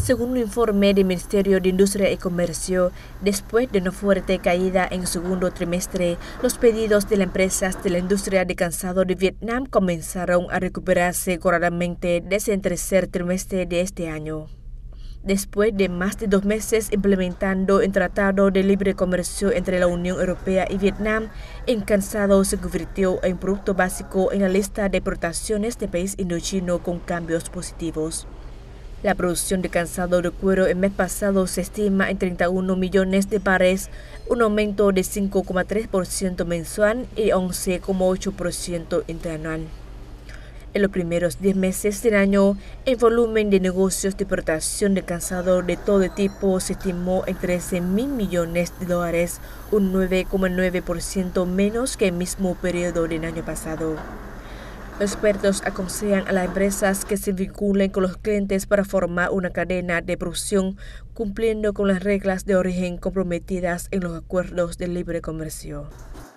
Según un informe del Ministerio de Industria y Comercio, después de una fuerte caída en el segundo trimestre, los pedidos de las empresas de la industria de calzado de Vietnam comenzaron a recuperarse gradualmente desde el tercer trimestre de este año. Después de más de 2 meses implementando el Tratado de Libre Comercio entre la Unión Europea y Vietnam, el calzado se convirtió en producto básico en la lista de exportaciones del país indochino con cambios positivos. La producción de calzado de cuero el mes pasado se estima en 31 millones de pares, un aumento de 5,3% mensual y 11,8% interanual. En los primeros 10 meses del año, el volumen de negocios de exportación de calzado de todo tipo se estimó en 13.000 millones de dólares, un 9,9% menos que el mismo periodo del año pasado. Los expertos aconsejan a las empresas que se vinculen con los clientes para formar una cadena de producción cumpliendo con las reglas de origen comprometidas en los acuerdos de libre comercio.